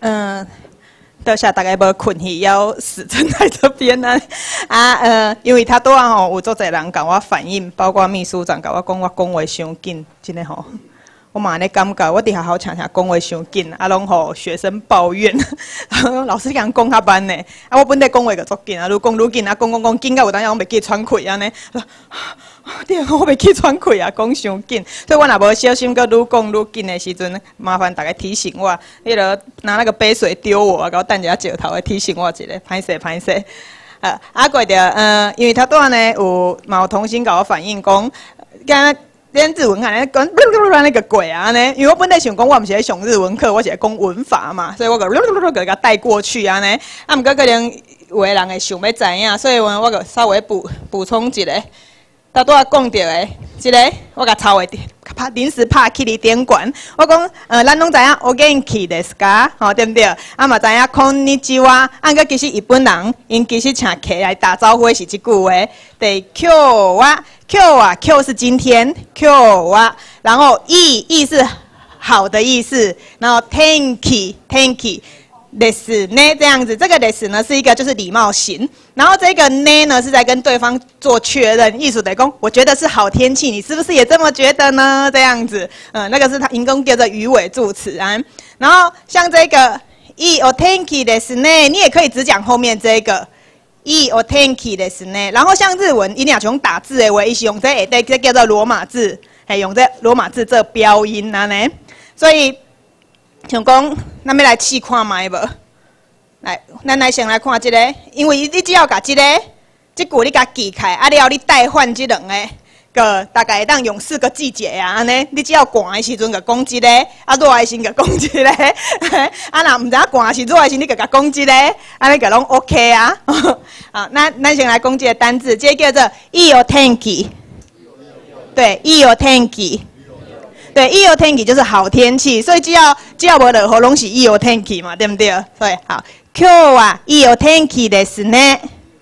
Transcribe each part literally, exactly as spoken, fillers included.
嗯，多谢大家无困去，要死撑在这边啊！啊呃，因为他拄啊吼，有足侪人甲我反映，包括秘书长甲我讲，我讲话伤紧，真诶吼。我嘛安尼感觉，我伫学校常常讲话伤紧，啊，拢互学生抱怨，老师讲讲较慢呢，啊，我本地讲话个足紧啊，愈讲愈紧啊，讲讲讲紧到有当时我袂记喘气安尼。对，我袂记喘气啊，讲伤紧，所以我若无小心，搁愈讲愈紧的时阵，麻烦大家提醒我，迄个拿那个杯水丢我，甲我等一下石头来提醒我一下，歹势歹势。呃，啊，过着，呃，因为他拄呢有嘛有同心甲我反映讲，敢连日文安尼讲，那个鬼啊呢？因为我本来想讲，我毋是咧上日文课，我是咧讲文法嘛，所以我个给它带过去啊呢。啊，毋过可能有个人会想要知影，所以我我个稍微补补充一下。他拄仔讲到的，即个我甲抄的，拍临时拍起哩点管。我讲，呃，咱拢知影お元気ですか，吼对不对？啊嘛知影こんにちは，啊个其实日本人因其实请客来打招呼的是即句话，对，今日は今日は今日是今天，今日は，然后いい是好的意思，然后天気天気。ですね，这样子，这个です呢是一个就是礼貌型，然后这个呢呢是在跟对方做确认，意思得讲，我觉得是好天气，你是不是也这么觉得呢？这样子，嗯，那个是他因公叫做鱼尾助词啊。然后像这个いいお天気ですね，你也可以只讲后面这个いいお天気ですね。然后像日文，一定要用打字的话，伊是用这下底这叫做罗马字，还用这罗马字这标音啊呢，所以。像讲，咱要来试看卖无？来，咱来先来看即、这个，因为你只要甲即、这个，即句你甲记起来，啊了你代换即两个，个大概当用四个季节啊，安尼，你只要寒的时阵，甲讲即、这个，啊热的时阵，甲讲即、这个，啊若毋知影寒的时热的时，你甲甲讲即、这个，安尼个拢 OK 啊。好，那咱先来讲即个单字，这个叫做いいお天気，对，いいお天気。对，いいお天気就是好天气，所以只要只要无落雨，拢是いいお天気嘛，对不对？所以好，今日はいいお天気ですね。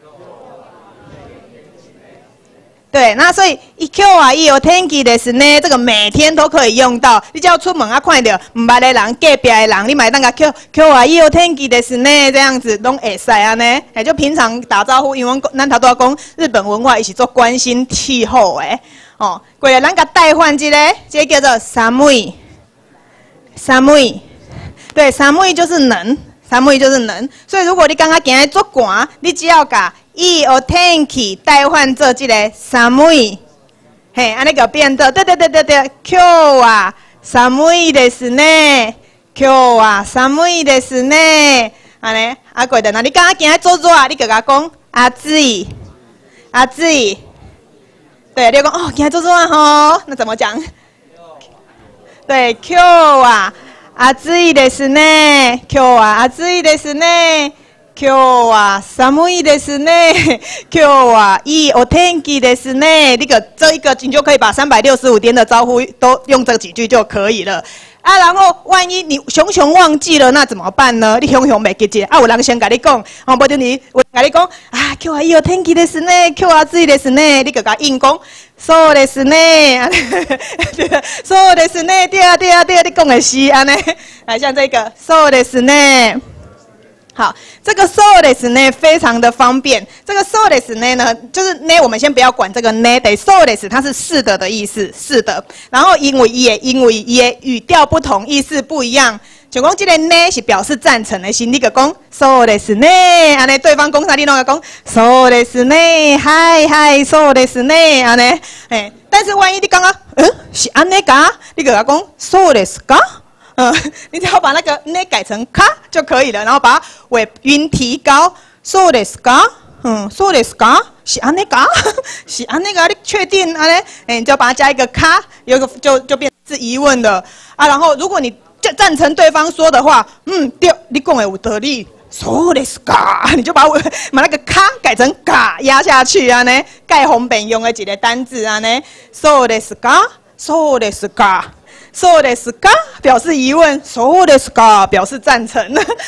对，那所以今日はいいお天気ですね，这个每天都可以用到。你只要出门啊，看到唔捌的人、隔壁的人，你买那个今今日はいいお天気ですね，这样子拢会使啊呢。哎，就平常打招呼，因为咱头拄仔讲日本文化，伊是做关心气候诶。哦，过来，咱甲代换一个，这个叫做寒い，寒い，对，寒い就是冷，寒い就是冷。所以如果你感觉今日足寒，你只要甲いいお天気代换做这个寒い，嘿，安尼个变做，对对对对对，今日は寒いですね，今日は寒いですね，安尼，啊过来，那你感觉今日足热，你就甲讲暑い，暑い。对，你讲哦，今日做做啊吼，那怎么讲？对，今日は暑いですね。今日は暑いですね。今日は寒いですね。今日はいいお天気ですね。那个这一个你就可以把三百六十五天的招呼都用这几句就可以了。啊，然后万一你熊熊忘记了，那怎么办呢？你熊熊袂记住，啊，有人先甲你讲，哦，无就你有人甲你讲，啊，今日はいいお天気ですね，今日は暑いですね，你就甲应讲，そうですね，そうですね，对啊对啊对啊，你讲的是安尼，来像这个，そうですね。好，这个そうですね非常的方便。这个そうですね呢，就是呢，我们先不要管这个呢，得そうです，它是是的的意思，是的。然后因为也因为也语调不同，意思不一样。就讲这个呢是表示赞成的，是你个讲そうですね，安尼对方讲啥你拢要讲そうですね，嗨嗨そうですね，安尼，哎，但是万一你刚刚嗯是安尼讲，你个讲そうですか？嗯，你只要把那个呢改成卡就可以了，然后把尾音提高。そうですか？嗯，そうですか？是安尼か？是安尼か？你确定安尼？哎，你就把它加一个卡，有一个就就变成是疑问的啊。然后如果你赞成对方说的话，嗯，对，你讲的有道理。そうですか？你就把我把那个卡改成嘎压下去啊呢，盖红本用的几个单字啊呢。そうですか？そうですか？そうですか表示疑问，そうですか表示赞成。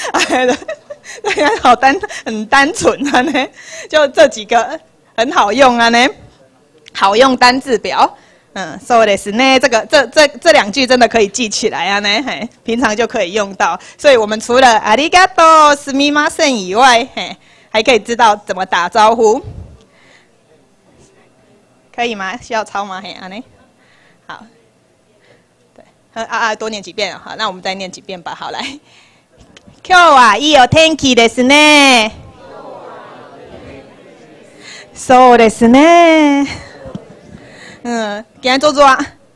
好单很单纯啊呢，就这几个很好用啊呢，好用单字表。 嗯，そうですね，这个这这这两句真的可以记起来啊呢，嘿，平常就可以用到。所以我们除了ありがとう、すみません以外，嘿，还可以知道怎么打招呼，可以吗？需要抄吗？嘿，安呢？好，对，啊啊，多念几遍好，那我们再念几遍吧。好，来，今日はいいお天気ですね。そうですね。嗯，今日做做啊。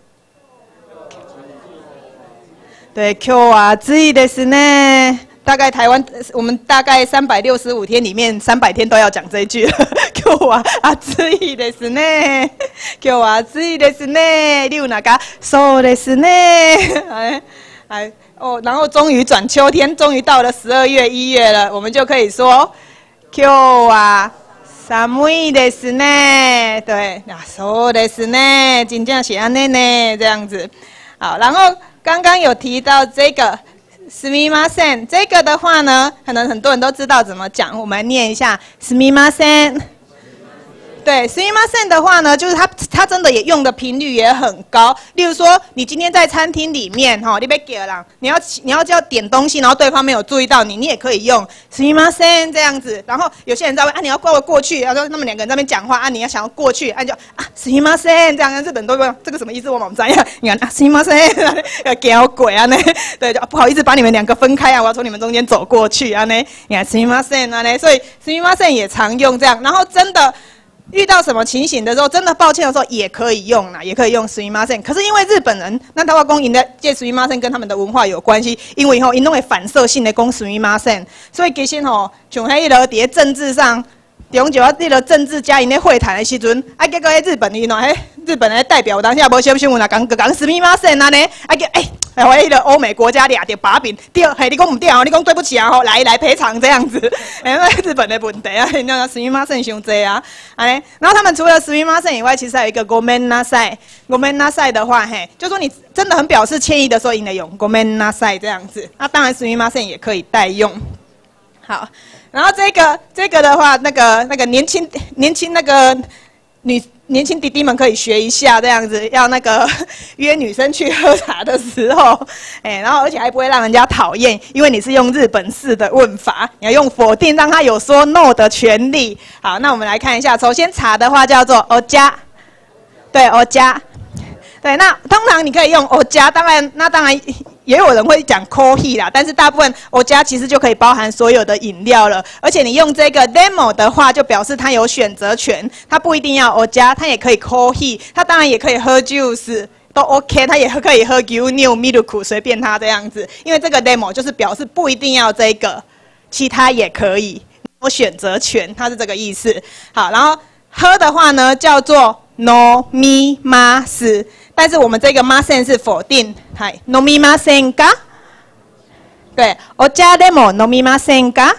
对，今日は暑いですね。大概台湾，我们大概三百六十五天里面，三百天都要讲这一句了。今日は暑いですね。今日は暑いですね。你有哪个？そうですね。哎哎哦，然后终于转秋天，终于到了十二月、一月了，我们就可以说今日は寒いですね。对，那そうですね，真正是安尼呢，这样子。好，然后刚刚有提到这个すみません，这个的话呢，可能很多人都知道怎么讲，我们来念一下すみません。对，すみません的话呢，就是它它真的也用的频率也很高。例如说，你今天在餐厅里面，哈，你被给了，你要你要叫点东西，然后对方没有注意到你，你也可以用すみません这样子。然后有些人在问啊，你要过过去，然后他们两个人在那边讲话啊，你要想要过去，啊就啊すみません这样，日本都问这个什么意思，我们知呀。你看啊すみません，要搞鬼啊呢，对，就、啊、不好意思把你们两个分开啊，我要从你们中間走過去啊呢。你看すみません啊呢，所以すみません也常用这样，然后真的。遇到什么情形的时候，真的抱歉的时候也可以用啦，也可以用すみません。可是因为日本人，那他话讲，因的这すみません跟他们的文化有关系，因为吼，因拢会反射性的讲すみません，所以其实吼，像迄个伫政治上，中就迄个政治家因咧会谈的时阵，啊，结果迄日本因喏，迄日本的代表当下无小新闻啊，讲讲すみません啊呢，啊叫哎。哎，我迄个欧美国家俩着把柄，对，嘿，你讲唔对哦，你讲对不起啊，吼，来来赔偿这样子，哎，那日本的问题啊，那すみません伤济啊，哎，然后他们除了すみません以外，其实还有一个ごめんなさい，ごめんなさい的话，嘿，就说你真的很表示歉意的时候，应该用ごめんなさい这样子，那当然すみません也可以代用。好，然后这个这个的话，那个那个年轻年轻那个女。年轻弟弟们可以学一下，这样子要那个约女生去喝茶的时候，哎、欸，然后而且还不会让人家讨厌，因为你是用日本式的问法，你要用否定，让他有说 no 的权利。好，那我们来看一下，首先茶的话叫做お茶，对，お茶，对，那通常你可以用お茶，当然，那当然。也有人会讲 coffee 啦，但是大部分お茶其实就可以包含所有的饮料了。而且你用这个 demo 的话，就表示它有选择权，它不一定要お茶，它也可以 coffee， 它当然也可以喝 juice， 都 OK， 它也可以喝牛奶、milk， 随便它这样子。因为这个 demo 就是表示不一定要这个，其他也可以，有选择权，它是这个意思。好，然后喝的话呢，叫做 飲みます。但是我们这个ません是否定，はい、飲みませんか？对，お茶でも飲みませんか？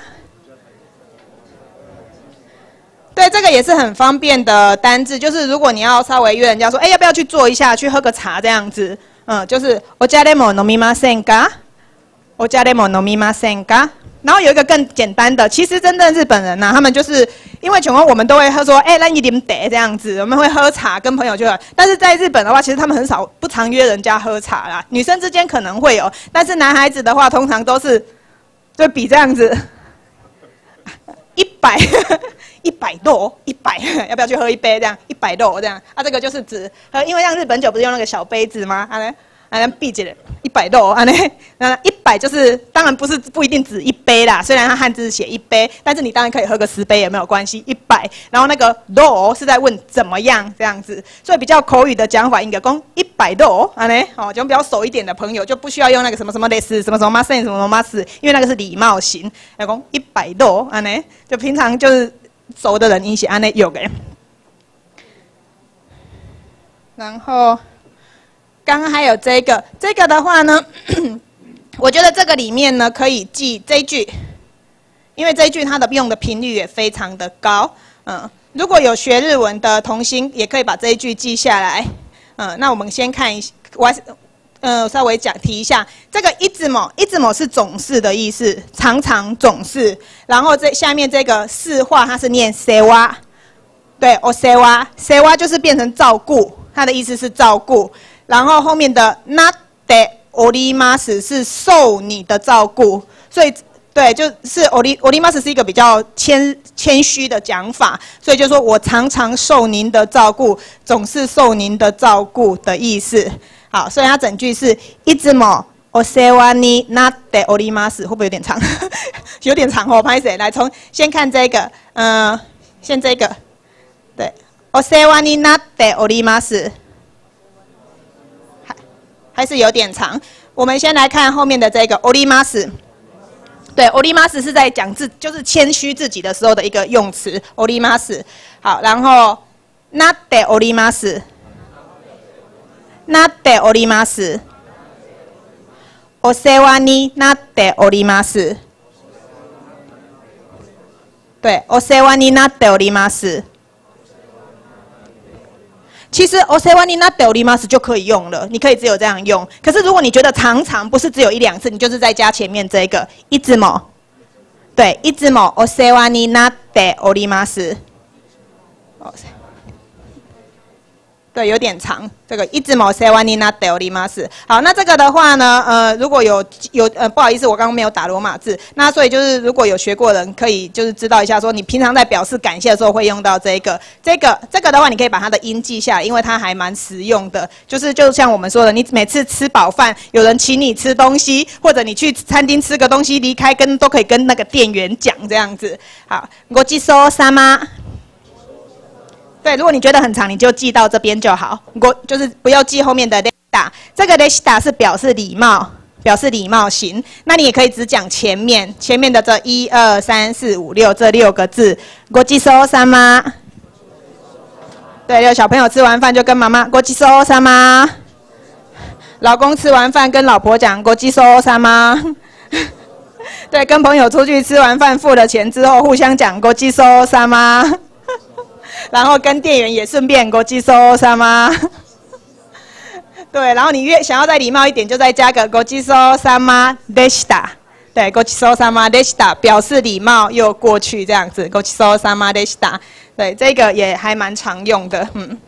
对，这个也是很方便的单字，就是如果你要稍微约人家说，哎，要不要去坐一下，去喝个茶这样子，嗯，就是お茶でも飲みませんか？お茶でも飲みませんか？然后有一个更简单的，其实真正日本人呐、啊，他们就是因为全国我们都会喝说，哎，咱一点茶这样子，我们会喝茶跟朋友就，但是在日本的话，其实他们很少不常约人家喝茶啦。女生之间可能会有，但是男孩子的话，通常都是就比这样子，一百一百多一百，要不要去喝一杯这样？一百多这样啊，这个就是指喝，因为像日本酒不是用那个小杯子吗？啊呢。啊，闭起来一百多啊，那那一百就是当然不是不一定指一杯啦，虽然它汉字写一杯，但是你当然可以喝个十杯也没有关系，一百。然后那个多是在问怎么样这样子，所以比较口语的讲法应该讲一百多啊呢，哦，就比较熟一点的朋友就不需要用那个什么什么类似什么什么 masen 什么什么 mas， 因为那个是礼貌型，要讲一百多啊呢，就平常就是熟的人一起啊呢有个。然后。刚刚还有这个，这个的话呢，我觉得这个里面呢可以记这一句，因为这一句它的用的频率也非常的高。嗯，如果有学日文的同心，也可以把这一句记下来。嗯，那我们先看一，我还是呃稍微讲提一下，这个いつも，いつも是总是的意思，常常总是。然后这下面这个世话，它是念世話，对，お世話，世話就是变成照顾。 它的意思是照顾。然后后面的 not de orimas 是受你的照顾，所以对，就是 ori orimas 是一个比较谦谦虚的讲法，所以就说我常常受您的照顾，总是受您的照顾的意思。好，所以它整句是いつもお世話になっております，会不会有点长？有点长哦，拍谁？来，从先看这个，嗯、呃，先这个，对，お世話になっております，还还是有点长。我们先来看后面的这个おります。对，おります是在讲自，就是谦虚自己的时候的一个用词。おります，好，然后なっております，なっております。お世話になっております。对，お世話になっております。其实お世話になっております就可以用了，你可以只有这样用。可是如果你觉得常常不是只有一两次，你就是再加前面这个いつも。对，いつもお世話になっております。对，有点长。这个いつもお世話になっております。好，那这个的话呢，呃，如果有有呃，不好意思，我刚刚没有打罗马字。那所以就是如果有学过人，可以就是知道一下，说你平常在表示感谢的时候会用到这个。这个这个的话，你可以把它的音记下来，因为它还蛮实用的。就是就像我们说的，你每次吃饱饭，有人请你吃东西，或者你去餐厅吃个东西离开，跟都可以跟那个店员讲这样子。好，ごちそうさま。对，如果你觉得很长，你就记到这边就好。我就是不要记后面的 deshita， 这个 deshita 是表示礼貌，表示礼貌型。那你也可以只讲前面，前面的这一二三四五六这六个字。ごちそうさま。对，有小朋友吃完饭就跟妈妈ごちそうさま。老公吃完饭跟老婆讲ごちそうさま。对，跟朋友出去吃完饭付了钱之后，互相讲ごちそうさま。然后跟店员也顺便ごちそうさま。对，然后你越想要再礼貌一点，就再加个ごちそうさまでした。对，ごちそうさまでした，表示礼貌又过去这样子。ごちそうさまでした。对，这个也还蛮常用的，嗯。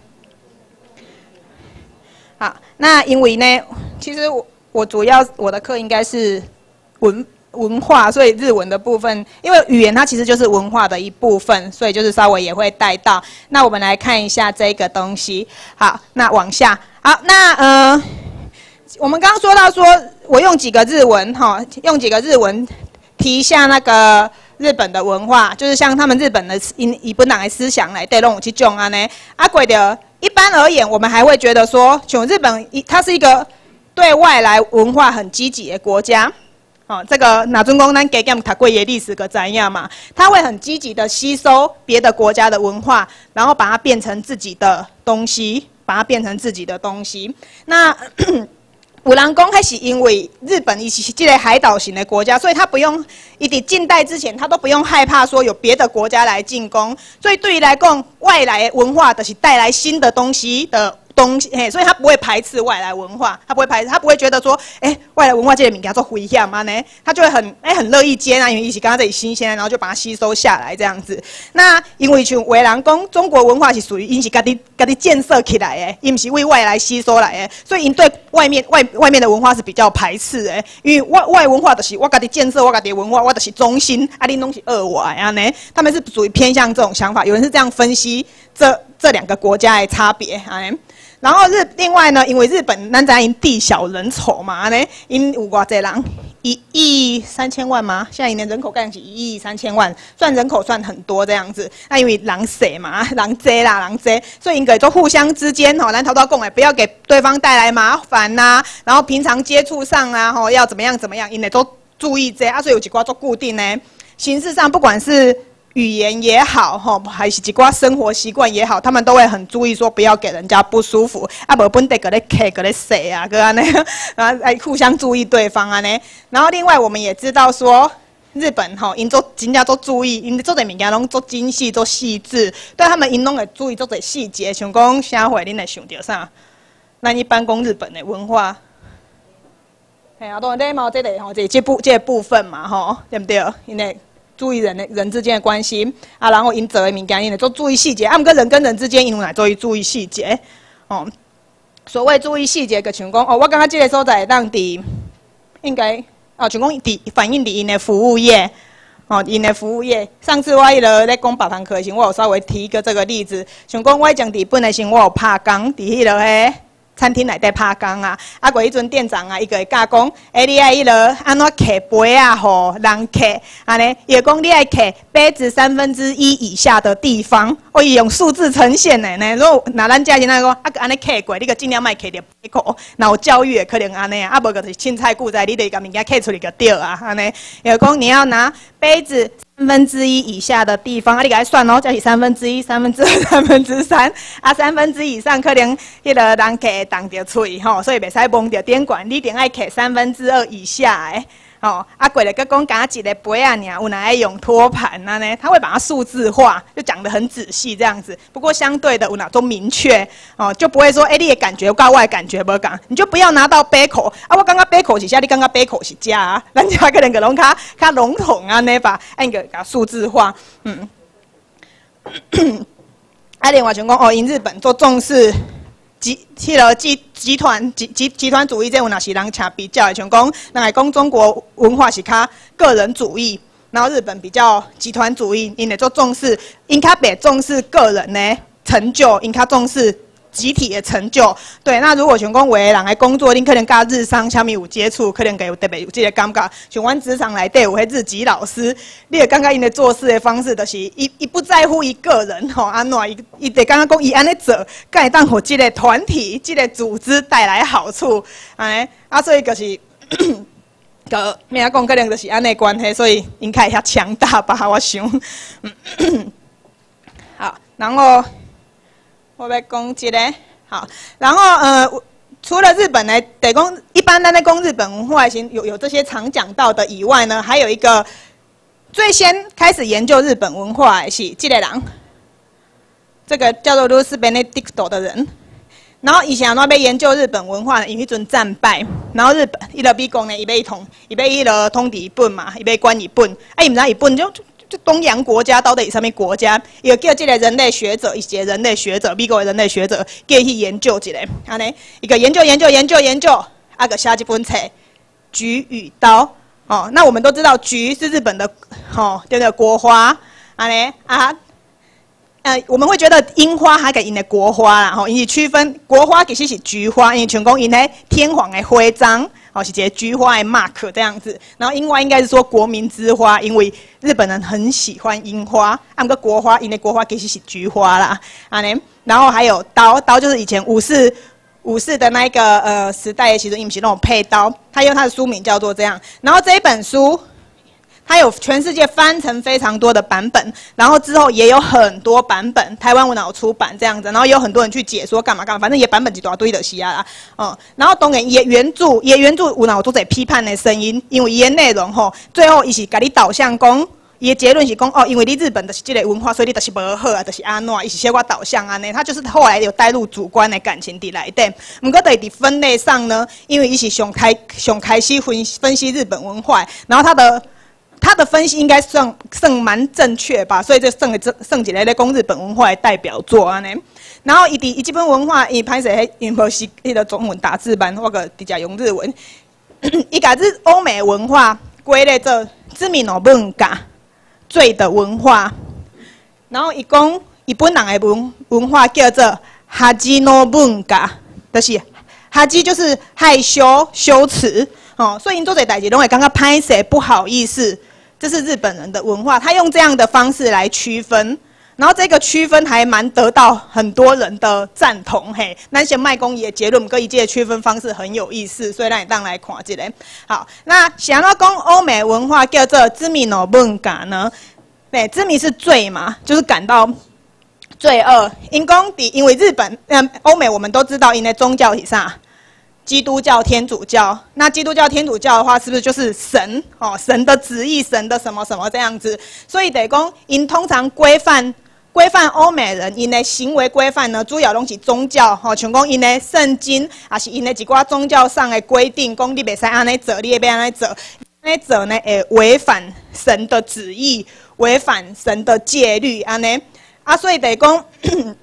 好，那因为呢，其实我我主要我的课应该是文。文化，所以日文的部分，因为语言它其实就是文化的一部分，所以就是稍微也会带到。那我们来看一下这个东西。好，那往下。好，那呃，我们刚刚说到说，我用几个日文哈，用几个日文提一下那个日本的文化，就是像他们日本的以以本来的思想来带动我去种啊呢。啊，鬼的，一般而言，我们还会觉得说，像日本，它是一个对外来文化很积极的国家。哦，这个哪尊公咱给讲读过的历史个怎样嘛？他会很积极的吸收别的国家的文化，然后把它变成自己的东西，把它变成自己的东西。那有人讲，还是因为日本伊是这个海岛型的国家，所以他不用，一直近代之前，他都不用害怕说有别的国家来进攻。所以对于来讲，外来文化的是带来新的东西的。东西，嘿，所以他不会排斥外来文化，他不会排斥，他不会觉得说，哎、欸，外来文化这个物件做危险嘛呢？他就会很，哎、欸，很乐意接纳，因为一起刚刚这里新鲜，然后就把它吸收下来这样子。那因为像有的人讲，中国文化是属于因是家己家己建设起来的，因不是为外来吸收来的，所以因对外面外外面的文化是比较排斥的，因为外外文化就是我家己建设，我家己文化，我就是中心，啊，恁拢是二外啊呢？他们是属于偏向这种想法，有人是这样分析这这两个国家的差别啊。然后日另外呢，因为日本咱知因地小人稠嘛，呢，因有偌济人，一亿三千万吗？现在因的人口概是一亿三千万，算人口算很多这样子。那因为人少嘛，人多啦，人多，所以应该都互相之间吼，咱头头讲诶，不要给对方带来麻烦呐、啊。然后平常接触上啊，吼要怎么样怎么样，因为都注意这啊，所以有几寡做固定呢。形式上不管是语言也好，吼，还是一寡生活习惯也好，他们都会很注意说不要给人家不舒服，啊，无本地个咧客个咧谁啊，个安尼，啊，来互相注意对方安尼。然后另外我们也知道说，日本吼，因做真正做注意，因做的物件拢做精细、做细致，对他们因拢会注意做的细节。像讲啥会，恁会想到啥？咱一般讲日本的文化，嘿啊，都礼貌这个吼，这这部这部分嘛，吼，对不对？因为注意人的人之间的关系啊，然后因做的物件，因为做注意细节，啊，毋过人跟人之间因为来做注意细节， 哦。所谓注意细节，个像讲哦，我感觉这个所在会当伫应该哦，像讲伫反映伫因的服务业。 哦，因的服务业，上次我迄落咧讲别堂课时，我有稍微提一个这个例子，像讲我讲伫本的时，我有拍工伫迄落迄餐厅内底拍工啊，啊过迄阵店长啊，伊个会教讲，诶、欸，你爱迄落安怎摕杯啊，吼人摕，安尼，伊会讲你爱摕杯子三分之一以下的地方，我伊用数字呈现的呢。如果若咱家是那个，啊个安尼摕过，你个尽量莫摕着杯口，若有教育也可能安尼啊，啊无就是凊彩顾在，你得甲物件摕出去就对啊，安尼。伊会讲你要拿杯子。 三分之一以下的地方，啊，你给它算哦，这是三分之一、三分之二、三分之三，啊，三分之一以上可能迄个人摕动着喙吼，所以袂使摸着点管，你一定爱摕三分之二以下的。 哦，啊，过来个讲，敢一个杯啊，尔，有哪爱用托盘啊呢？他会把它数字化，就讲得很仔细这样子。不过相对的，有哪都明确哦，就不会说，哎、欸，你的感觉跟我的感觉无共，你就不要拿到杯口啊。我刚刚杯口是啥？你刚刚杯口是加啊？咱家可能个拢较较笼统啊呢吧，按个甲数字化，嗯。啊，另外像讲哦，因日本做重视。 集迄个集集团集集集团主义，这有若是人请比较的，像讲，人来讲中国文化是较个人主义，然后日本比较集团主义，因会做重视，因较别重视个人的成就，因较重视集体的成就。对，那如果像讲有的人来工作，恁可能甲日商啥物有接触，可能会有特别有这个感觉。像阮职场内底有迄日籍老师，你会感觉因的做事的方式，就是伊伊不在乎一个人吼，安怎伊伊得感觉讲伊安尼做，敢会当互这个团体、这个组织带来好处，安尼啊，所以就是。个咩啊讲，可能就是安尼关系，所以应该遐强大吧，我想。好，然后。 我要讲一个好，然后呃，除了日本呢，得讲一般咱在讲日本文化型有有这些常讲到的以外呢，还有一个最先开始研究日本文化的是这个人，这个叫做卢斯贝内迪克多的人。然后以前那边研究日本文化呢，因迄阵战败，然后日本伊落美国呢，伊要统，伊要伊落统治日本嘛，伊要管日本，啊，伊毋知日本就。 就东洋国家到底是什么国家？有叫这个人类学者，一些人类学者，美国的人类学者，叫去研究一下，安尼一个研究研究研究研究，啊个写一本册《菊与刀》哦。那我们都知道，菊是日本的哦，对不对？国花，安尼啊，呃，我们会觉得樱花还给因的国花啦，吼，因为区分国花其实是菊花，因为全讲因的天皇的徽章。 哦，是一个菊花的 mark 这样子，然后樱花应该是说国民之花，因为日本人很喜欢樱花。啊，个国花，因为国花其实是菊花啦，安尼。然后还有刀，刀就是以前武士武士的那一个呃时代的时候，因为是那种配刀，他用他的书名叫做这样。然后这一本书。 它有全世界翻成非常多的版本，然后之后也有很多版本，台湾文脑出版这样子，然后也有很多人去解说干嘛干嘛，反正也版本一大堆的是啊啦，嗯，然后当然也原著也原著有脑做者批判的声音，因为伊的内容吼，最后伊是甲你导向讲，伊的结论是讲哦，因为你日本的是这个文化，所以你就是无好啊，就是安怎，伊是小可导向安尼，他就是后来有带入主观的感情伫内底，不过在伫分类上呢，因为伊是上开上开始分分析日本文化，然后他的。 他的分析应该算算蛮正确吧，所以这算个算一个咧讲日本文化的代表作安尼。然后伊伫伊这本文化，伊歹势迄因无是迄个中文打字版，我个直接用日文。伊甲日欧美文化归类做知名的文化、罪的文化。然后伊讲伊本人的文文化叫做哈基诺文化，就是哈基就是害羞、羞耻哦，所以因做这代志拢会感觉歹势、不好意思。 这是日本人的文化，他用这样的方式来区分，然后这个区分还蛮得到很多人的赞同。嘿，咱先卖公也结论，各一届区分方式很有意思，所以咱当来看一下。好，那想要讲欧美文化叫做知名的文化呢？对，知名是罪嘛，就是感到罪恶。因讲伫因为日本、嗯欧美我们都知道，因的宗教是啥？ 基督教、天主教，那基督教、天主教的话，是不是就是神哦？神的旨意，神的什么什么这样子？所以得讲，因通常规范规范欧美人因的行为规范呢，主要拢是宗教吼，像讲因的圣经，也是因的一寡宗教上的规定，讲你袂使安尼做，你要安尼做，安尼做呢会违反神的旨意，违反神的戒律安尼啊，所以得讲。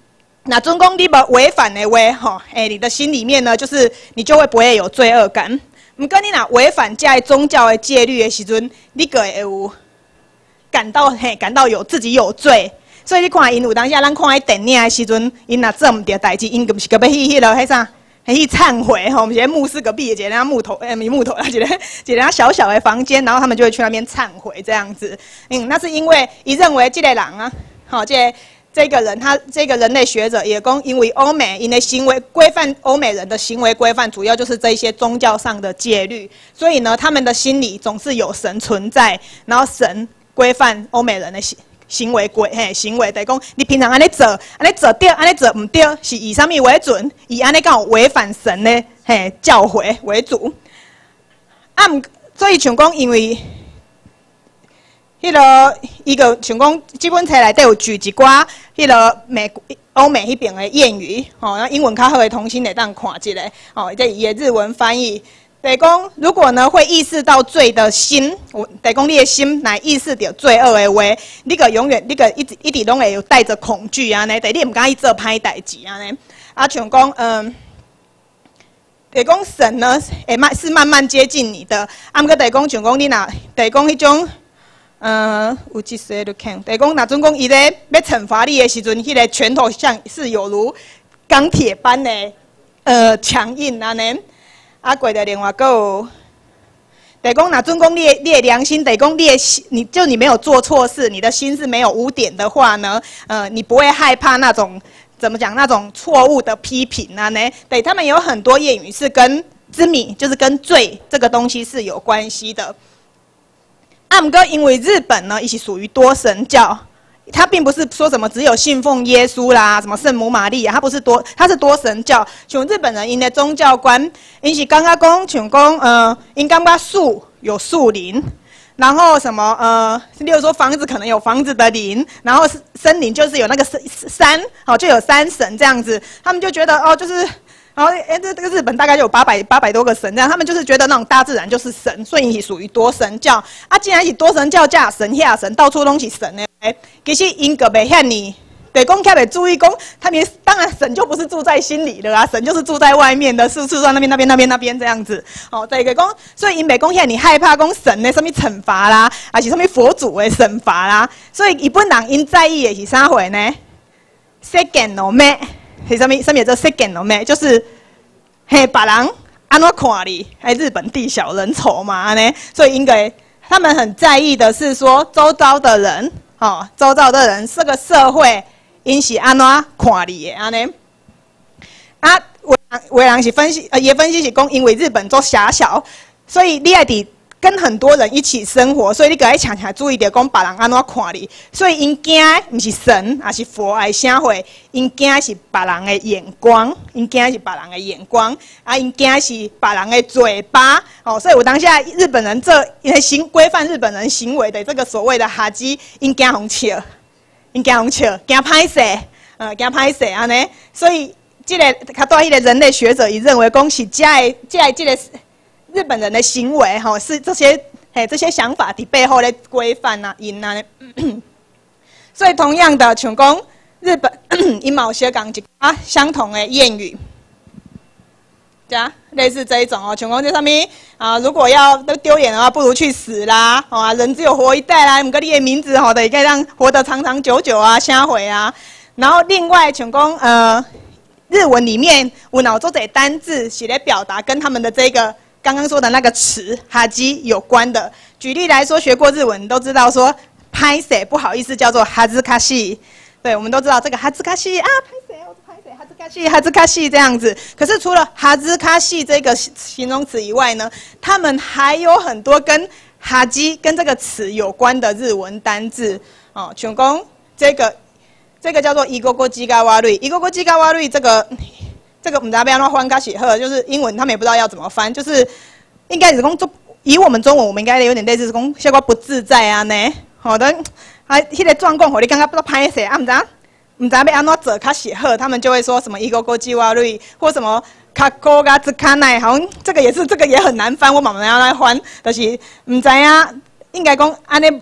那准讲你无违反的话，吼，哎，你的心里面呢，就是你就会不会有罪恶感。毋过你若违反这些宗教的戒律的时阵，你个会有感到嘿，感到有自己有罪。所以你看因有当下咱看迄电影的时阵，因若做毋对代志，因毋是个要去迄落迄啥，去忏悔吼。我们一个牧师隔壁一个人家木头，诶、欸，木头啦，一个一个人家小小的房间，然后他们就会去那边忏悔这样子。嗯，那是因为伊认为这个人啊，好，这个。这个人，他这个人类学者也讲，因为欧美因的行为规范，欧美人的行为规范主要就是这一些宗教上的戒律，所以呢，他们的心里总是有神存在，然后神规范欧美人的行行为规嘿行为，等于讲你平常安尼做，安尼做对，安尼做唔对，是以什么为准？以安尼讲违反神的嘿教诲为主。啊，所以像讲因为。迄个伊个像讲，这本册内底有举一寡迄个美欧美迄边的谚语，吼，那英文较好的同心会当看一下，哦，这伊的日文翻译，就是讲，如果呢会意识到罪的心，我就是讲你的心乃意识到罪恶的话，你个永远你个一直一直拢会有带着恐惧安尼，对，你唔敢去做歹代志安尼，啊，像讲嗯。就是讲神呢，会慢是慢慢接近你的，啊，毋过就是讲像讲你若就是讲迄种。嗯，有一些就看，就是讲，若准讲伊咧要惩罚你的时阵，迄、那个拳头像是有如钢铁般的呃强硬安尼。啊，过的另外个有，就是讲，若准讲你的你的良心，就是讲你的心，你就你没有做错事，你的心是没有污点的话呢，呃，你不会害怕那种怎么讲那种错误的批评啊呢？对，他们有很多谚语是跟之米，就是跟罪这个东西是有关系的。啊，不过因为日本呢，也是属于多神教，它并不是说什么只有信奉耶稣啦，什么圣母玛利亚，它不是多，它是多神教。像日本人因的宗教观，因是刚刚讲，像讲呃，因感觉树有树林，然后什么呃，例如说房子可能有房子的林，然后森林就是有那个山，好就有山神这样子，他们就觉得哦，就是。然后，哎，这这个日本大概就有八百八百多个神，这样他们就是觉得那种大自然就是神，所以是属于多神教。啊，既然是多神教，加神下神，到处都是神的，哎，其实因个袂遐尼，对，讲起来注意讲，他们当然神就不是住在心里的啊，神就是住在外面的，是住在那边那边那边那边这样子。哦，对个讲，所以因袂讲遐尼害怕讲神的什么惩罚啦，还是什么佛祖的惩罚啦，所以一般人因在意的是啥货呢？世间の目。是什么？什么叫世间の目？就是嘿，别人安怎看你？哎，日本地小人丑嘛呢？所以应该他们很在意的是说，周遭的人，哦，周遭的人，这个社会因是安怎看你的安尼？啊，有有人是分析，呃，也分析是讲，因为日本做狭小，所以你爱伫。跟很多人一起生活，所以你个爱常常注意着讲别人安怎看你，所以因惊毋是神，也是佛，还是啥货？因惊是别人的眼光，因惊是别人的眼光，啊，因惊是别人的嘴巴，哦，所以我当下日本人这行规范日本人行为的这个所谓的哈基，因惊红笑，因惊红笑，惊歹势，呃，惊歹势安尼，所以这个较多迄个人类学者，伊认为讲是这个这个这个。日本人的行为，哈，是这些，嘿，这些想法的背后的规范啊，因啊，所以同样的，像讲日本因某些讲一啊相同的谚语，对啊，类似这一种哦，像讲这上面啊，如果要都丢脸的话，不如去死啦，好啊，人只有活一代啦，唔过你的名字吼的也可以让活得长长久久啊，下回啊，然后另外像讲呃，日文里面有脑做这单字写来表达跟他们的这个。刚刚说的那个词哈基有关的，举例来说，学过日文都知道说拍谁不好意思叫做哈兹卡西，对，我们都知道这个哈兹卡西啊，拍谁我拍谁哈兹卡西哈兹卡西这样子。可是除了哈兹卡西这个形容词以外呢，他们还有很多跟哈基跟这个词有关的日文单字哦，像讲这个这个叫做伊gogo jiga warui，伊gogo jiga warui这个。这个我们大家不要乱翻卡写赫，就是英文他们也不知道要怎么翻，就是应该是讲做以我们中文，我们应该有点类似讲小可不自在啊呢，好的，啊，迄个状况，我你刚刚不知道拍谁啊，唔知唔知要安怎做卡写赫，他们就会说什么伊gogo jiga warui或什么卡高嘎兹卡奈，好像这个也是这个也很难翻，我慢慢要来翻，就是唔知啊，应该讲安尼。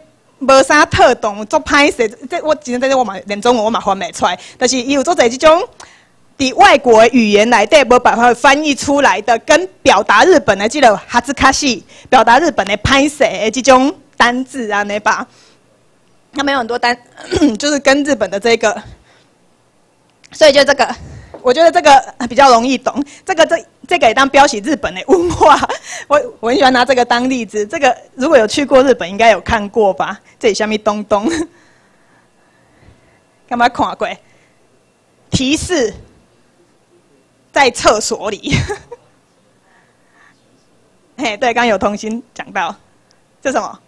无啥特动，足歹势。这我真正我嘛连中文我嘛翻袂出来，但是伊有做者即种伫外国语言内底无办法翻译出来的，跟表达日本的即个哈兹卡西，表达日本的歹势的即种单字安尼吧。他们有很多单，就是跟日本的这个，所以就这个。我觉得这个比较容易懂，这个这这个也当标起日本的文化。我我很喜欢拿这个当例子。这个如果有去过日本，应该有看过吧？这里下面东东，干嘛看过？提示在厕所里。嘿，对，刚刚有童心讲到，这什么？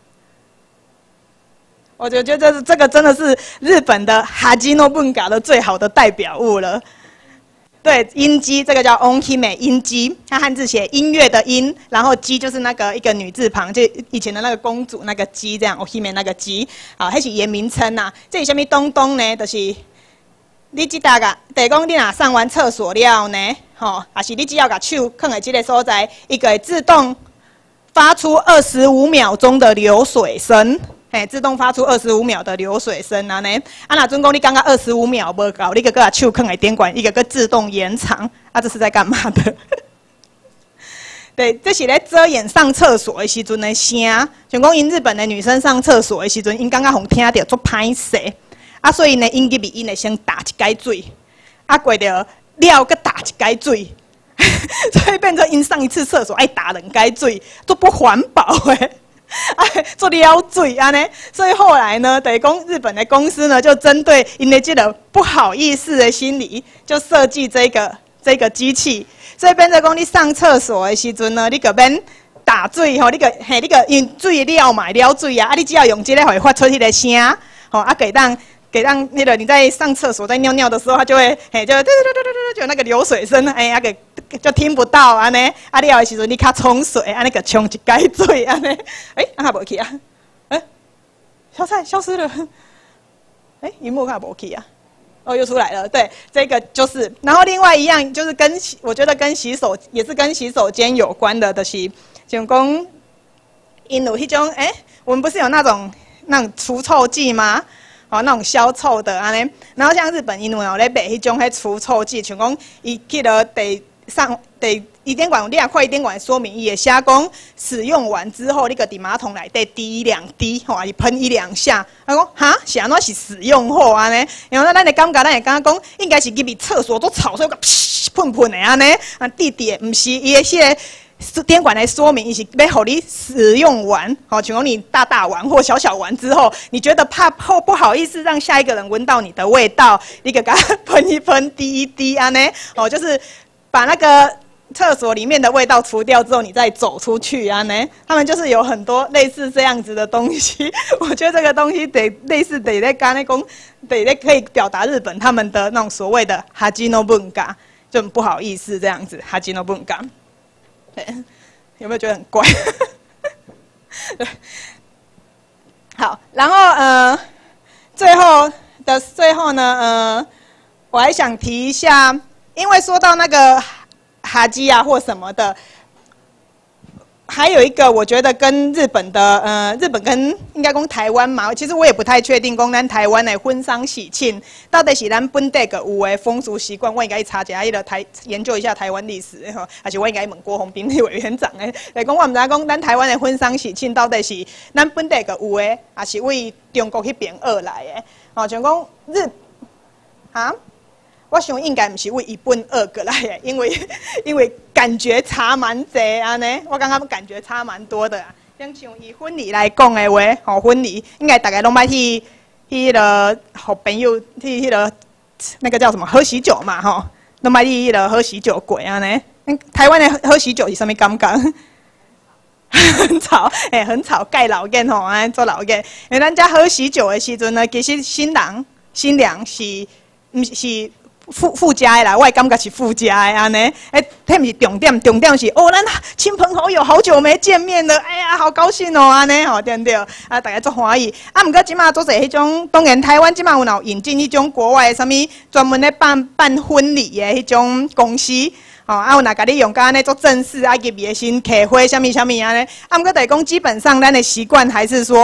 我就觉得这这个真的是日本的哈基诺文嘎的最好的代表物了。对，音姬这个叫 onhime 音姬，它汉字写音乐的音，然后姬就是那个一个女字旁，就以前的那个公主那个姬这样 onhime 那个姬，好，那是言名称呐。这是什么东东呢？就是你即大个，就是讲你若上完厕所了呢，吼，还是你只要把手放在这个所在，伊个会自动发出二十五秒钟的流水声。嘿，自动发出二十五秒的流水声啊呢！啊，那准讲你刚刚二十五秒无够，你个个把手放在电管，一个个自动延长，啊，这是在干嘛的？对，这是咧遮掩上厕所的时阵的声。像讲因日本的女生上厕所的时阵，因刚刚互听到足歹势，啊，所以呢，因入面因会先打一解水，啊，过着了个打一解水，所以变成因上一次厕所爱打两解水，都不环保诶。哎，做撩嘴啊呢，所以后来呢，等于公日本的公司呢，就针对因的这个不好意思的心理，就设计这个这个机器。所以变成讲你上厕所的时阵呢，你个免打水吼，你个嘿，你个用水了嘛，了水啊，啊，你只要用这个会发出迄个声，吼，啊，给当给当那个你在上厕所在尿尿的时候，它就会嘿，就嘟嘟嘟嘟嘟，就那个流水声，哎呀，给。就听不到安尼，啊了的时阵你较冲水，安尼个冲一解水安尼，哎、欸，啊无去啊，哎、欸，小菜消失了，哎、欸，荧幕看无去啊，哦又出来了，对，这个就是，然后另外一样就是跟我觉得跟洗手也是跟洗手间有关的，就是像讲，因有迄种，哎、欸，我们不是有那种那种除臭剂吗？哦，那种消臭的安尼，然后像日本因为有咧卖迄种迄除臭剂，像讲伊去了第上第伊点管，你若看伊点管说明，伊会写讲使用完之后，你个伫马桶内底滴两滴，吼，伊喷一两下。他讲哈，是安怎是使用后安尼？然后咱会感觉，咱会感觉讲，应该是入去厕所做吵，所以个喷喷的安尼，啊滴滴的，毋是伊的迄个。电管来说明，伊是要互你使用完，好，请问你大大完或小小完之后，你觉得怕后不好意思让下一个人闻到你的味道，你给他喷一喷、滴一滴啊呢？哦，就是把那个厕所里面的味道除掉之后，你再走出去啊呢？他们就是有很多类似这样子的东西。我觉得这个东西得类似得在刚才讲，得在可以表达日本他们的那种所谓的哈基诺文化，就很不好意思这样子哈基诺文化。有没有觉得很怪？对，好，然后呃，最后的最后呢，呃，我还想提一下，因为说到那个哈基啊或什么的，还有一个我觉得跟日本的呃，日本跟应该讲台湾嘛，其实我也不太确定，讲咱台湾的婚丧喜庆到底是咱本地个有的风俗习惯，我应该去查一下迄个台研究一下台湾历史吼，而且我应该问郭宏斌委员长诶，来讲我唔知讲咱台湾的婚丧喜庆到底是咱本地个有的，还是为中国迄边学来的？哦，像讲日啊。我想应该不是为日本学过来的，因为因为感觉差蛮济安尼，我感觉感觉差蛮多的啊。像像以婚礼来讲的话，吼婚礼应该大家拢捌去去迄个好朋友去迄个那个叫什么喝喜酒嘛吼，拢捌去迄个喝喜酒过安尼。台湾的喝喜酒是啥物感觉？很吵，诶、欸，很吵，盖老宴吼，安做老宴。因为咱家喝喜酒的时阵呢，其实新郎新娘是毋是？附附加的啦，我也感觉是附加的安尼，哎，迄毋是重点，重点是哦，咱亲朋好友好久没见面了，哎呀，好高兴哦，安尼吼，对不对？啊，大家足欢喜。啊，毋过即马做者迄种，当然台湾即马有闹引进迄种国外的啥物专门咧办办婚礼的迄种公司，哦，啊有若甲你用甲安尼做正式，啊入面先客花啥物啥物安尼。啊，毋过就是讲基本上咱的习惯还是说。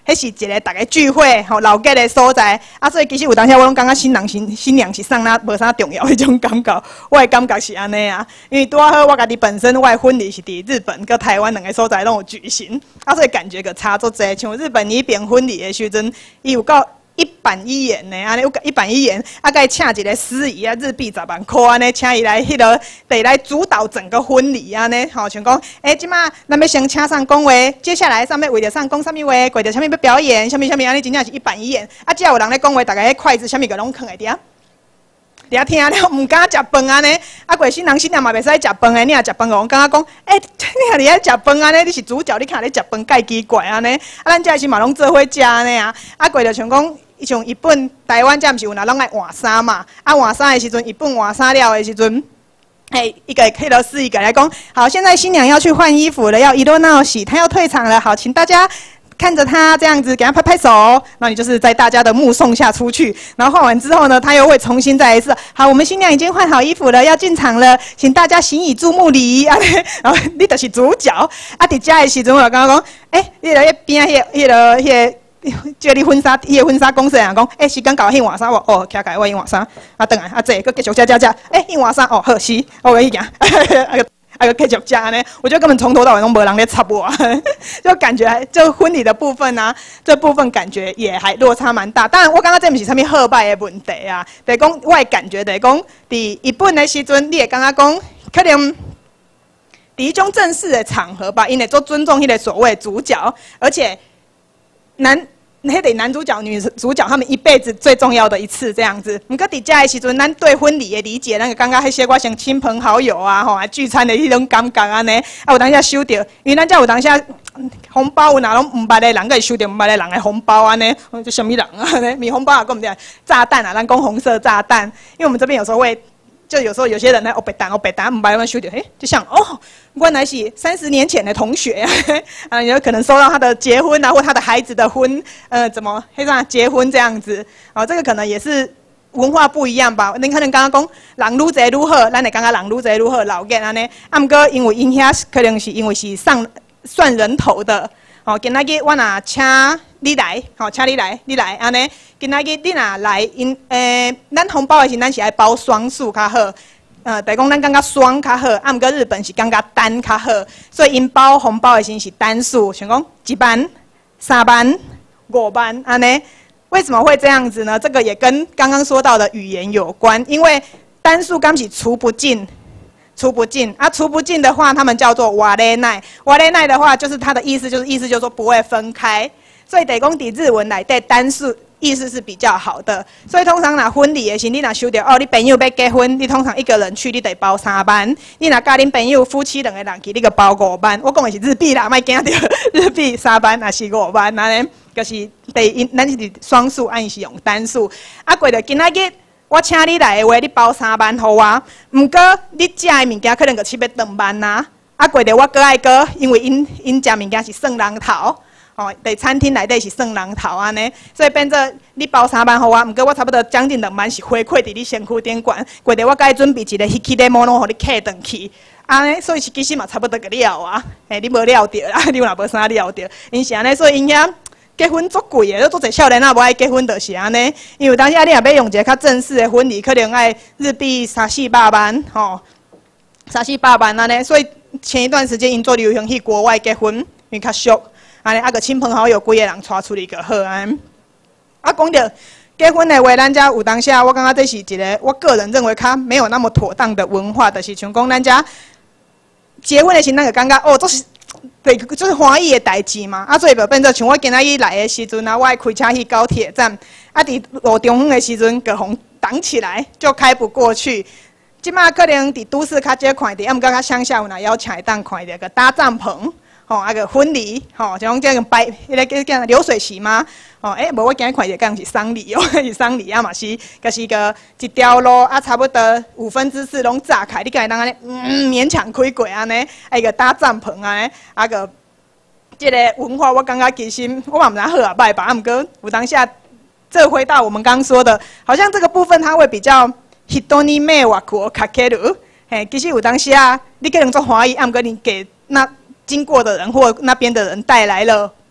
迄是一个大家聚会吼老家的所在，啊，所以其实有当时我拢感觉新郎新新娘是送那无啥重要迄种感觉，我的感觉是安尼啊，因为拄啊好我家己本身我的婚礼是伫日本跟台湾两个所在拢有举行，啊，所以感觉个差足济，像日本伊边婚礼的时阵，伊有够。一板一眼呢，安尼有一板一眼，啊，该请一个司仪啊，日币十万块安尼，请伊来迄个，得来主导整个婚礼安尼，吼，像讲，诶，即马咱要先请上讲话，接下来上面为着上讲啥物话，过着啥物要表演，啥物啥物安尼，真正是一板一眼。啊，只要有人咧讲话，大家迄筷子啥物个拢囥会伫伫遐听了，毋敢食饭安尼。啊，过新郎新娘嘛袂使食饭诶，你若食饭，我感觉讲，诶、欸，你若伫遐食饭安尼，你是主角，你看咧食饭介奇怪安尼。啊，咱遮是嘛拢做伙食安尼啊。啊，过着像讲。像日本、台湾，这毋是有哪拢爱换衫嘛？啊，换衫的时阵，日本换衫了的时阵，哎，一个黑头司仪来讲，好，现在新娘要去换衣服了，要一落闹喜，她要退场了，好，请大家看着她这样子，给她拍拍手，那你就是在大家的目送下出去。然后换完之后呢，她又会重新再来一次，好，我们新娘已经换好衣服了，要进场了，请大家行以注目礼啊！然后你就是主角，啊，伫遮的时阵，我就刚刚讲，哎，迄个迄边迄迄个迄个。叫你婚纱，伊个婚纱公司人讲，诶、欸，时间到，去换衫无？哦，徛开我去换衫，啊，转来，啊，这个继续食食食，诶、欸，去换衫，哦，好是，我去行，啊个啊个继续食呢。我觉得根本从头到尾都无人咧插我，就感觉就婚礼的部分啊，这部分感觉也还落差蛮大。当然，我感觉这毋是啥物好歹的问题啊，就是讲我的感觉就是讲，伫日本的时阵，你会感觉讲，可能伫一种正式的场合吧，因会做尊重迄个所谓主角，而且男。迄个男主角、女主角，他们一辈子最重要的一次这样子。毋过伫遮的时阵，咱对婚礼的理解，咱就感觉迄些我像亲朋好友啊，吼，聚餐的迄种感觉安尼。啊，有当下收到，因为咱遮有当下红包有哪拢毋捌的人，个会收到毋捌的人的红包安尼，这什么人啊？米红包啊，讲毋对，炸弹啊，咱讲红色炸弹。因为我们这边有时候会。就有时候有些人呢，哦白单哦白单，唔白问收到，嘿，就像哦，原来是三十年前的同学啊，啊，有可能收到他的结婚啊，或他的孩子的婚，呃，怎么黑上结婚这样子，哦，这个可能也是文化不一样吧。恁可能刚刚讲人愈侪愈好，咱会感觉人愈侪愈好，老见安尼。啊，毋过因为因遐可能是因为是上算人头的。哦，今仔日我若请你来，吼、哦，请你来，你来安尼。今仔日你若来，因诶，咱红包的时，咱是爱包双数较好。呃，就是讲咱感觉双较好，啊，毋过日本是感觉单较好，所以因包红包的时是单数，像讲一万、三万、五万安尼。为什么会这样子呢？这个也跟刚刚说到的语言有关，因为单数刚是除不尽。除不尽啊，除不尽的话，他们叫做瓦雷奈。瓦雷奈的话，就是它的意思，就是意思就是说不会分开。所以得讲伫日文来对单数意思是比较好的。所以通常拿婚礼的时，你若收到哦，你朋友要结婚，你通常一个人去，你得包三万；你若甲恁朋友夫妻两个人去，你个包五万。我讲的是日币啦，莫惊到日币三万也是五万，安尼就是得因咱是双数，按是用单数。啊，过着今仔日。我请你来的话，你包三万互我，毋过你食的物件可能就七要两万呐。啊，过着我搁爱搁，因为因因食物件是算人头，哦，伫餐厅内底是算人头安尼，所以变做你包三万互我，毋过我差不多将近两万是回馈伫你身躯顶管，过着我该准备一个 hiki demo 拢互你客转去，安尼，所以是其实嘛差不多个了啊，嘿，你无了着啦，你若无啥了着，因是安尼，所以因遐。结婚足贵的，足侪少年仔无爱结婚，就是安尼。因为当时你若要用一个较正式的婚礼，可能爱日币三四百万，吼，三四百万安尼。所以前一段时间因做流行去国外结婚，因为较俗，安尼啊个亲朋好友几个人带出去就好安。啊，讲到结婚的话，咱遮有当下，我感觉这是一个我个人认为较没有那么妥当的文化，就是像讲咱遮结婚的时，咱就感觉哦，这是。对，就是欢喜的代志嘛。啊，所以就变做像我今仔日来的时阵啊，我爱开车去高铁站，啊，伫路中央的时阵，个红挡起来，就开不过去。即马可能伫都市较少看到，啊，毋过较乡下有若邀请会当看到个搭帐篷，吼、哦，啊个婚礼，吼、哦，像这种摆，迄个叫叫流水席吗？哦，诶、欸，无我今日看到讲是丧礼哦，是丧礼啊嘛是，就是个一条路啊，差不多五分之四拢炸开，你家当安尼，嗯，勉强开过安尼，啊个搭帐篷安尼，啊个，这个文化我感觉其实我嘛毋知好啊歹吧，啊毋过有当下，这回到我们刚说的，好像这个部分它会比较 hitoni me wa ko kakeru， 嘿，其实有当下你可能做欢喜，啊毋过你给那经过的人或那边的人带来了。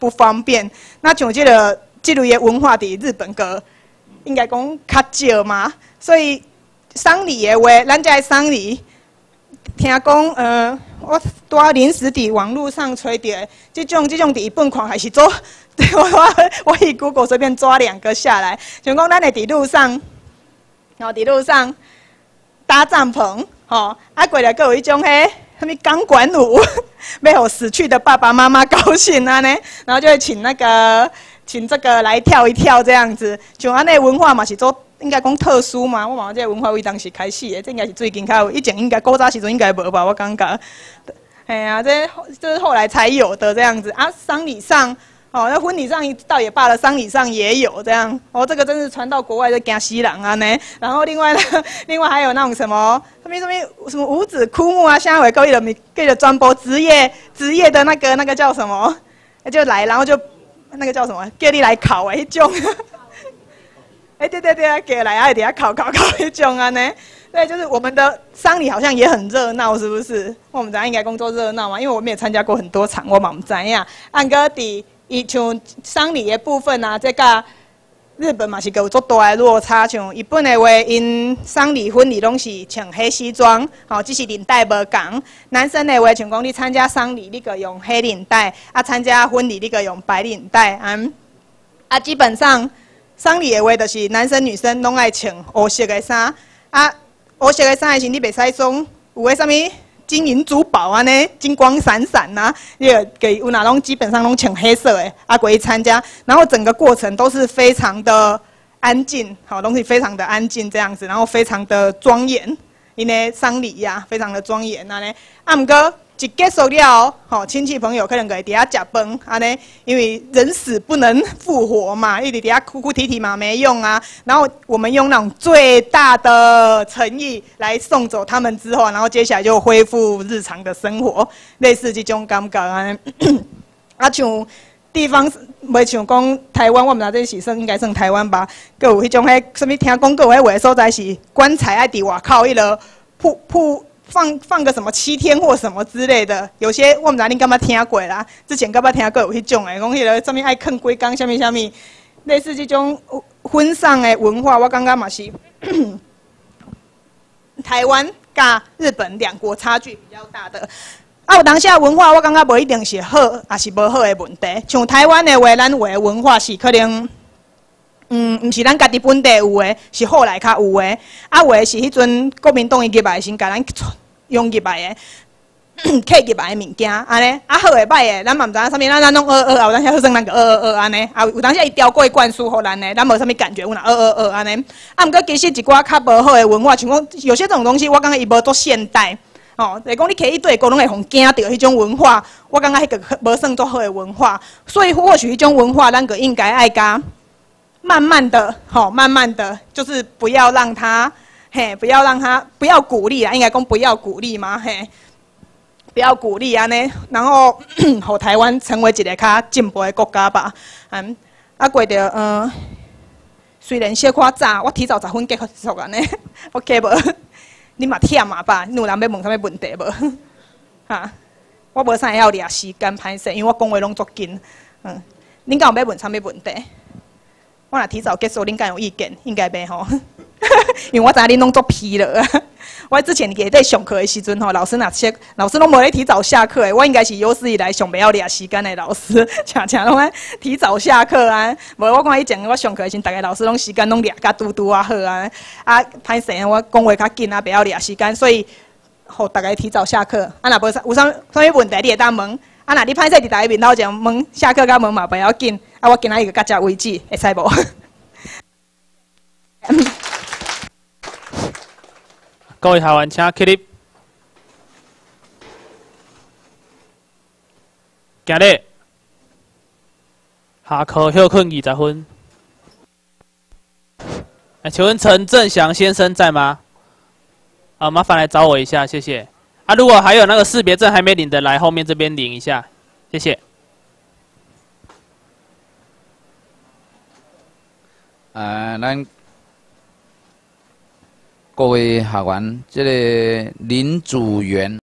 不方便。那像这个这类的文化伫日本个，应该讲较少嘛，所以丧礼的话，咱这丧礼，听讲呃，我拄临时伫网络上找到的，这种这种伫日本看还是做，我我我以 Google 随便抓两个下来，像讲咱会伫路上，然后伫路上搭帐篷，吼，啊过来，阁有一种嘿。 什么钢管舞，要互死去的爸爸妈妈高兴啊呢？然后就会请那个请这个来跳一跳这样子。像安尼文化嘛是做应该讲特殊嘛，我嘛这个文化为当时开始的，这应该是最近较有，以前应该古早时阵应该无吧？我感觉，哎呀、啊，这这是后来才有的这样子啊。丧礼上。 哦，那婚礼上倒也罢了，丧礼上也有这样。哦，这个真是传到国外就惊死人啊呢。然后另外呢，另外还有那种什么什么什么什么五子枯木啊，现在会各位的各个专播职业职业的那个那个叫什么，就来，然后就那个叫什么，叫你来考的那种。哎、欸，对对对啊，给来啊，底下考考考那种啊呢。对，就是我们的丧礼好像也很热闹，是不是？我们咱应该工作热闹嘛，因为我们也参加过很多场，我嘛唔知影。按个底。 伊像丧礼的部分啊，这甲日本嘛是有足大的落差。像日本的话，因丧礼、婚礼拢是穿黑西装，吼、哦，只是领带无共。男生的话，像讲你参加丧礼，你个用黑领带；啊，参加婚礼，你个用白领带。嗯，啊，基本上丧礼的话，就是男生女生拢爱穿黑色的衫。啊，黑色的衫的时，你袂使种有诶啥物？ 金银珠宝啊呢，金光闪闪呐、啊，那个给有哪拢基本上拢穿黑色诶，啊，过去参加，然后整个过程都是非常的安静，好，东西非常的安静这样子，然后非常的庄严，因为丧礼呀、啊，非常的庄严啊呢，啊，毋过一结束了，吼，亲戚朋友可能会伫遐食饭，安尼，因为人死不能复活嘛，一直伫遐哭哭啼啼嘛没用啊。然后我们用那种最大的诚意来送走他们之后，然后接下来就恢复日常的生活，类似这种感觉啊。啊，像地方袂像讲台湾，我们知这是算应该算台湾吧，佮有迄种迄什么听讲，佮有迄话所在是棺材爱伫外口迄个铺铺。 放放个什么七天或什么之类的，有些我唔知恁敢捌听过啦。之前敢捌听过有迄种诶，讲迄个上面爱坑几工，什么什么，类似这种婚丧诶文化，我感觉嘛是台湾甲日本两国差距比较大的。啊，有当下文化，我感觉无一定是好，也是无好诶问题。像台湾诶话，咱有诶文化是可能。 嗯，毋是咱家己本地有诶，是后来较有诶。啊，有诶是迄阵国民党伊入来先，甲咱用入来诶，客入来诶物件，安尼。啊，好诶歹诶，咱嘛毋知影啥物，咱咱拢二二啊，有当时好算咱个二二二安尼。啊，有当时伊调过灌输互咱诶，咱无啥物感觉，有若二二二安尼。啊，毋过其实一寡较无好诶文化，像讲有些这种东西，我感觉伊无做现代。哦，就是讲你摕一对个拢会互惊到迄种文化，我感觉迄个无算做好诶文化。所以或许迄种文化，咱个应该爱甲。 慢慢的，好，慢慢的，就是不要让他，嘿，不要让他，不要鼓励啊，应该讲不要鼓励嘛，嘿，不要鼓励啊呢，然后，让台湾成为一个较进步的国家吧，嗯，啊，过着，嗯，虽然小可早，我提早十分结束安尼 ，OK 无？你嘛忝嘛吧？你有人要问啥物问题无？哈，我无啥会晓掠时间歹势，因为我讲话拢足紧，嗯，恁敢有要问啥物问题？ 我若提早结束，恁敢有意见？应该袂吼，因为我知影恁拢做疲了。我之前也在上课的时阵吼，老师若切，老师拢无咧提早下课的，我应该是有史以来上袂晓掠时间的老师，常常拢爱提早下课啊。无我看以前我上课时，逐个老师拢时间拢掠甲拄拄啊好啊。啊，歹势我讲话较紧啊，袂晓掠时间，所以互逐个提早下课。啊，若无啥有啥啥物问题，你会当问。啊，若你歹势伫逐个面头前问，下课甲问嘛袂要紧。 啊，我今仔日就到这为止，会使无？ 各位台湾，请起立。今日下课休困二十分。哎，请问陈正祥先生在吗？啊，麻烦来找我一下，谢谢。啊，如果还有那个识别证还没领的，来后面这边领一下，谢谢。 呃，咱各位学员，这个林祖元。